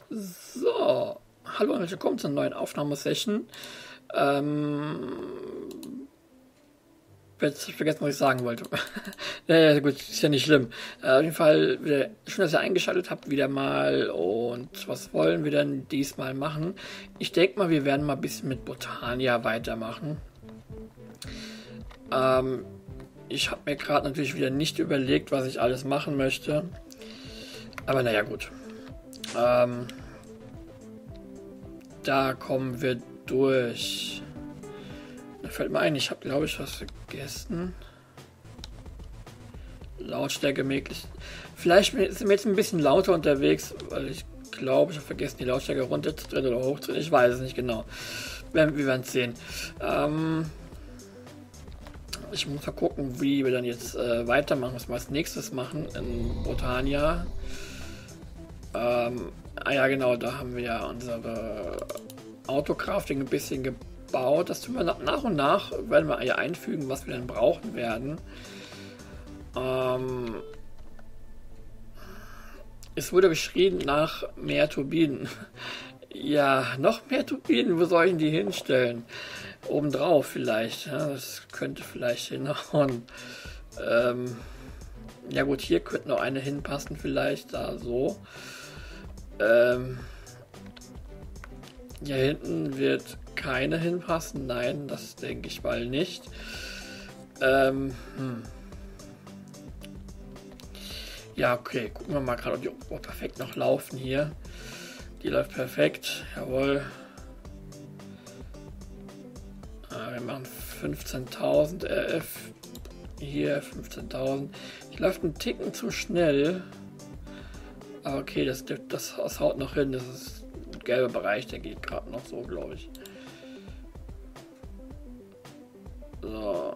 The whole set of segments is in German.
So, hallo und willkommen zur neuen Aufnahmesession. Jetzt vergessen, was ich sagen wollte. Ja, gut, ist ja nicht schlimm. Auf jeden Fall, schön, dass ihr eingeschaltet habt wieder mal. Und was wollen wir denn diesmal machen? Ich denke mal, wir werden mal ein bisschen mit Botania weitermachen. Ich habe mir gerade natürlich wieder nicht überlegt, was ich alles machen möchte. Aber naja, gut. Da kommen wir durch. Da fällt mir ein, ich habe, glaube ich, was vergessen. Lautstärke möglich. Vielleicht sind wir jetzt ein bisschen lauter unterwegs, weil ich glaube, ich habe vergessen, die Lautstärke runterzudrehen oder hochzudrehen. Ich weiß es nicht genau. Wir werden es sehen. Ich muss mal gucken, wie wir dann jetzt weitermachen, was wir als nächstes machen in Botania. Ja genau, da haben wir ja unsere Autocrafting ein bisschen gebaut. Das tun wir nach und nach, werden wir ja einfügen, was wir dann brauchen werden. Es wurde geschrien nach mehr Turbinen. Ja, noch mehr Turbinen, wo soll ich die hinstellen? Obendrauf vielleicht, ja, das könnte vielleicht hinhauen. Ja gut, hier könnte noch eine hinpassen vielleicht, da so. Hier hinten wird keine hinpassen, nein, das denke ich mal nicht. Ja, okay, gucken wir mal gerade, ob die perfekt noch laufen hier. Die läuft perfekt, jawohl. Wir machen 15.000 RF. Hier 15.000. Die läuft einen Ticken zu schnell. Aber okay, das haut noch hin. Das ist ein gelber Bereich, der geht gerade noch so, glaube ich. So.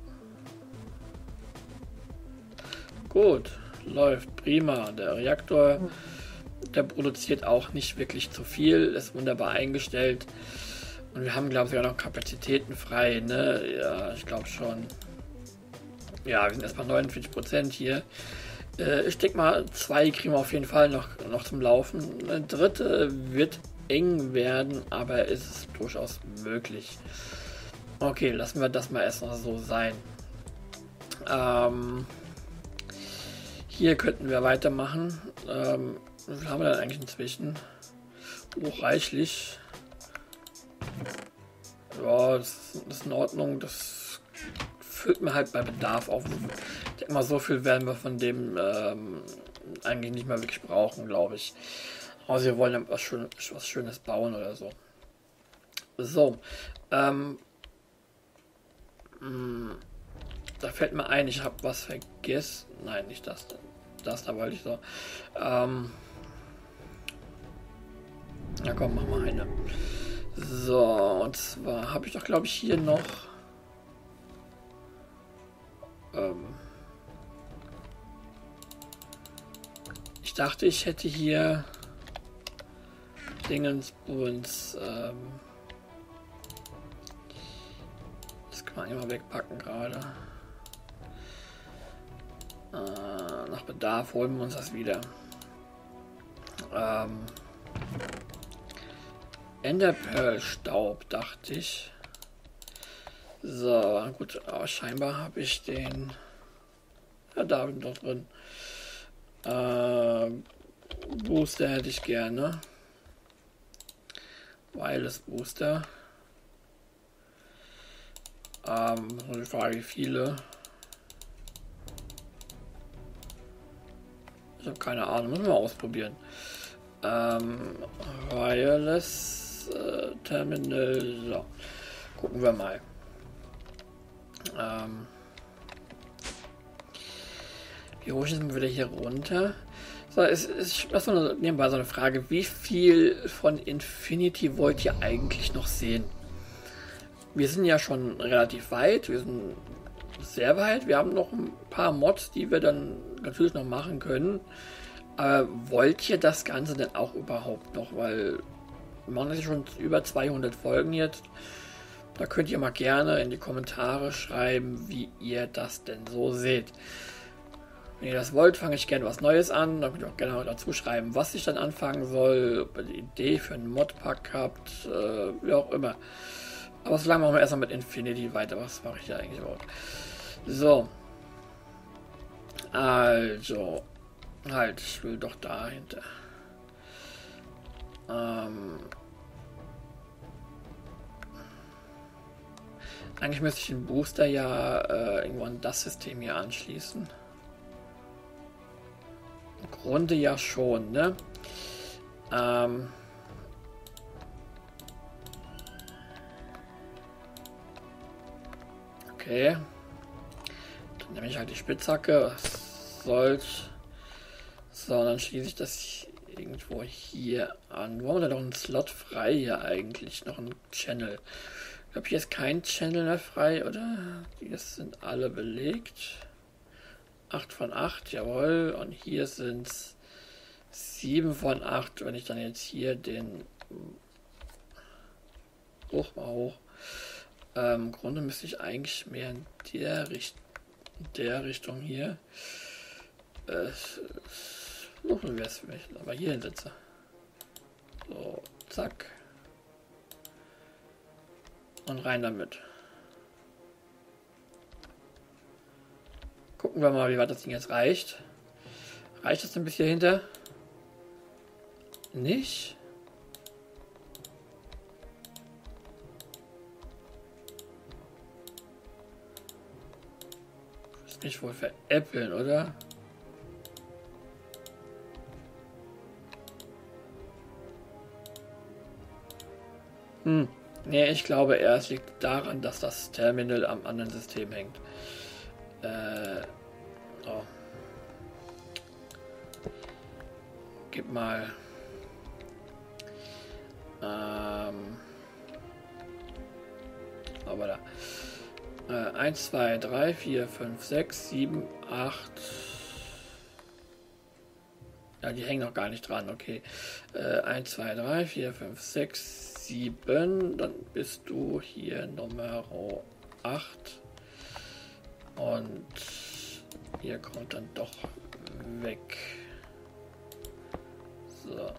Gut, läuft prima. Der Reaktor, der produziert auch nicht wirklich zu viel. Ist wunderbar eingestellt. Und wir haben, glaube ich, sogar noch Kapazitäten frei, ne? Ja, ich glaube schon. Ja, wir sind erstmal 49% hier. Ich denke mal, 2 kriegen wir auf jeden Fall noch zum Laufen. Eine dritte wird eng werden, aber ist es durchaus möglich. Okay, lassen wir das mal erstmal so sein. Hier könnten wir weitermachen. Wie viel haben wir denn eigentlich inzwischen? Reichlich. Ja, das ist in Ordnung. Das füllt mir halt bei Bedarf auf. Ich denke mal, so viel werden wir von dem eigentlich nicht mehr wirklich brauchen, glaube ich. Also wir wollen was Schönes bauen oder so. So. Da fällt mir ein, ich habe was vergessen. Nein, nicht das. Das da wollte ich so. Ja komm, mach mal eine. So, und zwar habe ich doch, glaube ich, hier noch ich dachte, ich hätte hier Dingensbuns das kann man immer wegpacken gerade. Nach Bedarf holen wir uns das wieder. Enderpearl-Staub, dachte ich. So, gut, aber scheinbar habe ich den. Ja, da bin ich noch drin. Booster hätte ich gerne. Wireless Booster. Die Frage, wie viele. Ich habe keine Ahnung, müssen wir ausprobieren. Wireless Terminal. So, gucken wir mal. Wie hoch sind wir wieder hier runter? So, das ist so nebenbei so eine Frage. Wie viel von Infinity wollt ihr eigentlich noch sehen? Wir sind ja schon relativ weit. Wir sind sehr weit. Wir haben noch ein paar Mods, die wir dann natürlich noch machen können. Aber wollt ihr das Ganze denn auch überhaupt noch? Weil wir machen jetzt schon über 200 Folgen jetzt. Da könnt ihr mal gerne in die Kommentare schreiben, wie ihr das denn so seht. Wenn ihr das wollt, fange ich gerne was Neues an. Dann könnt ihr auch gerne dazu schreiben, was ich dann anfangen soll, ob ihr eine Idee für einen Modpack habt, wie auch immer. Aber solange machen wir erstmal mit Infinity weiter. Was mache ich da eigentlich überhaupt? So. Also. Halt, ich will doch dahinter. Eigentlich müsste ich den Booster ja irgendwo an das System hier anschließen. Im Grunde ja schon, ne? Okay. Dann nehme ich halt die Spitzhacke. Was soll's. So, dann schließe ich das irgendwo hier an. Wo haben wir da noch einen Slot frei hier eigentlich? Noch ein Channel. Ich glaube, hier ist kein Channel mehr frei, oder? Die sind alle belegt. 8 von 8, jawohl. Und hier sind es 7 von 8. Wenn ich dann jetzt hier den hoch. Im Grunde müsste ich eigentlich mehr in der Richtung hier. Wie wäre es für mich, aber hier hinsetze. So, zack. Und rein damit. Gucken wir mal, wie weit das Ding jetzt reicht. Reicht das ein bisschen hinter? Nicht? Ich muss mich wohl veräppeln, oder? Nee, ich glaube eher, es liegt daran, dass das Terminal am anderen System hängt. Oh. Gib mal. 1, 2, 3, 4, 5, 6, 7, 8. Ja, die hängen noch gar nicht dran, okay. 1, 2, 3, 4, 5, 6, 7. Dann bist du hier Nummer 8. Und hier kommt dann doch weg. So.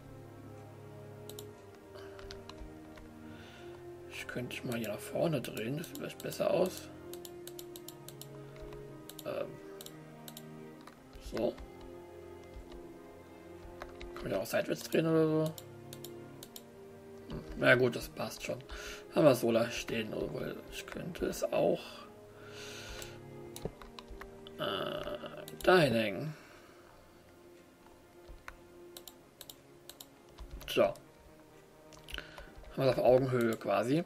Ich könnte mal hier nach vorne drehen, das sieht vielleicht besser aus. So. Kann ich auch seitwärts drehen oder so? Na gut, das passt schon. Haben wir so da stehen, obwohl ich könnte es auch dahin hängen. So. Haben wir es auf Augenhöhe quasi.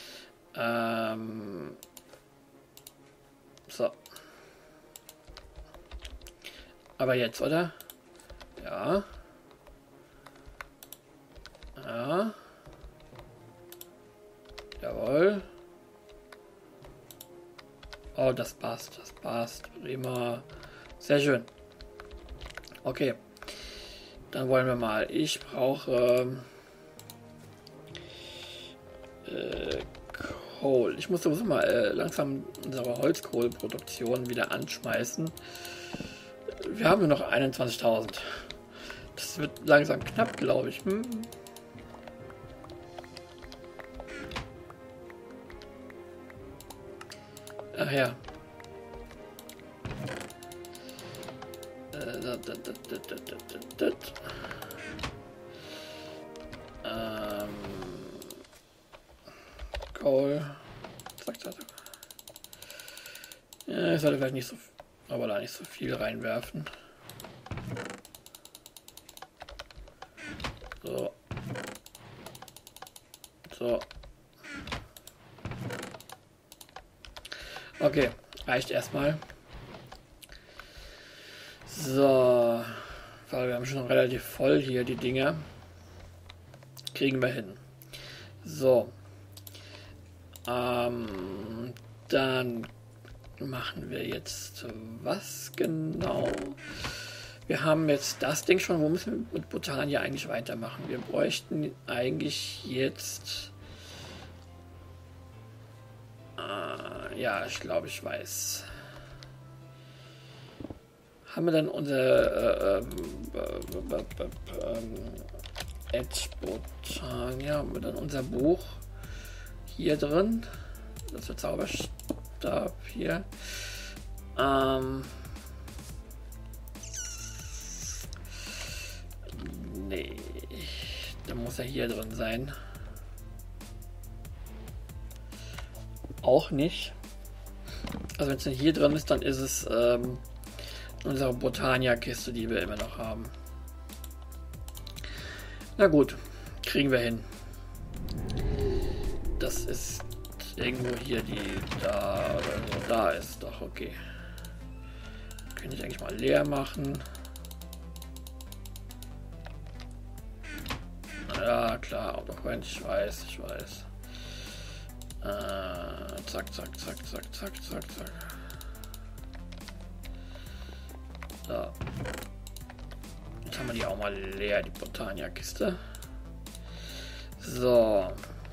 So. Aber jetzt, oder? Ja. Ja. Jawohl. Oh, das passt. Das passt. Prima. Sehr schön. Okay. Dann wollen wir mal. Ich brauche Kohl. Ich muss sowieso mal langsam unsere Holzkohlproduktion wieder anschmeißen. Wir haben nur noch 21.000. Das wird langsam knapp, glaube ich. Ach ja. Kohl. Zack, zack. Ja, ich sollte vielleicht nicht so, aber da nicht so viel reinwerfen. So. So. Okay, reicht erstmal. So. Weil wir haben schon relativ voll hier die Dinger. Kriegen wir hin. So. Dann machen wir jetzt was genau? Wir haben jetzt das Ding schon. Wo müssen wir mit Botania eigentlich weitermachen? Wir bräuchten eigentlich jetzt... ja, ich glaube, ich weiß. Haben wir dann unser Edge Botania, haben wir dann unser Buch hier drin? Das ist der Zauberstab hier. Nee, der muss ja hier drin sein. Auch nicht. Also wenn es hier drin ist, dann ist es unsere Botania-Kiste, die wir immer noch haben. Na gut, kriegen wir hin. Das ist irgendwo hier die da oder so. Da ist doch okay. Könnte ich eigentlich mal leer machen. Ja klar, Autofreund, ich weiß. Zack, zack, zack, zack, zack, zack, zack. So. Jetzt haben wir die auch mal leer, die Botania-Kiste. So.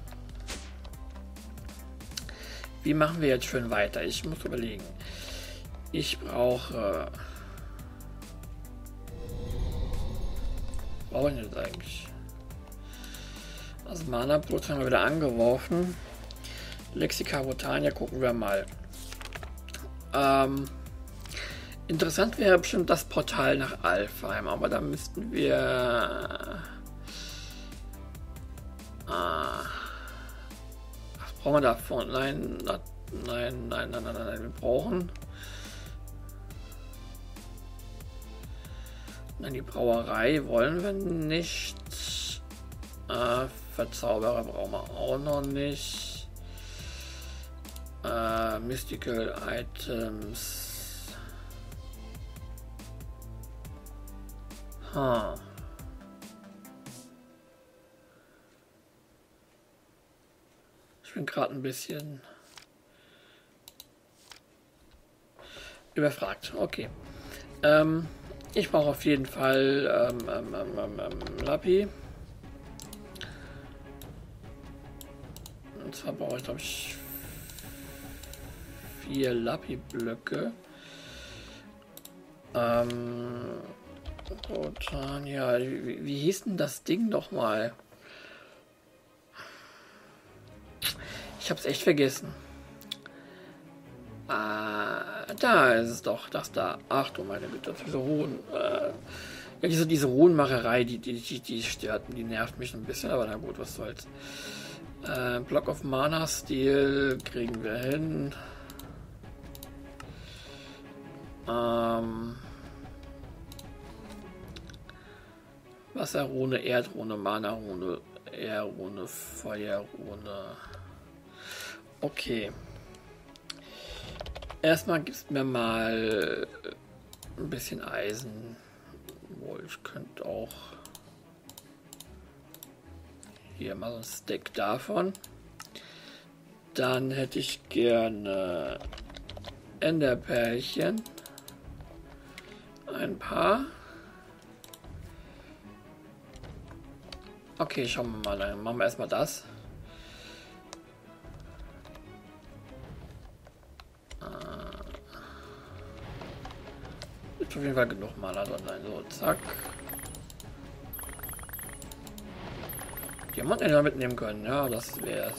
Wie machen wir jetzt schön weiter? Ich muss überlegen. Ich brauche... Brauche ich jetzt eigentlich? Also Mana-Brot haben wir wieder angeworfen. Lexika Botania gucken wir mal. Interessant wäre bestimmt das Portal nach Alfheim, aber da müssten wir... was brauchen wir davon? Nein, wir brauchen... Nein, die Brauerei wollen wir nicht. Verzauberer brauchen wir auch noch nicht. Mystical Items. Ich bin gerade ein bisschen überfragt. Okay. Ich brauche auf jeden Fall Lapi. Und zwar brauche ich, glaube ich, 4 Lapi-Blöcke. Botania, wie hieß denn das Ding noch mal? Ich habe es echt vergessen. Da ist es doch, das da. Ach du meine Güte, diese Ruhen. Ja, diese Runenmacherei, die stört, die nervt mich ein bisschen, aber na gut, was soll's. Block of Mana Stil kriegen wir hin. Wasserrune, Erdrune, Mana-Rune, Air-Rune, Feuerrune. Okay. Erstmal gibt's mir mal ein bisschen Eisen. Wohl, ich könnte auch hier mal so ein Stack davon. Dann hätte ich gerne Enderperlchen. Ein paar. Okay, schauen wir mal. Dann machen wir erstmal das. Ist auf jeden Fall genug Maler drin sein. So, zack. Jemand den wir mitnehmen können. Ja, das wär's.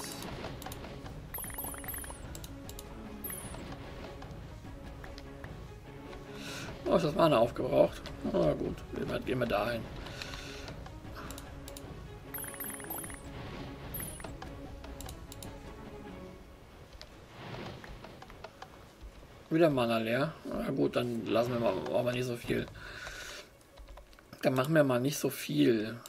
Oh, ist das Mana aufgebraucht? Na gut, gehen wir dahin. Wieder Mana leer. Na gut, dann lassen wir mal, aber nicht so viel. Dann machen wir mal nicht so viel.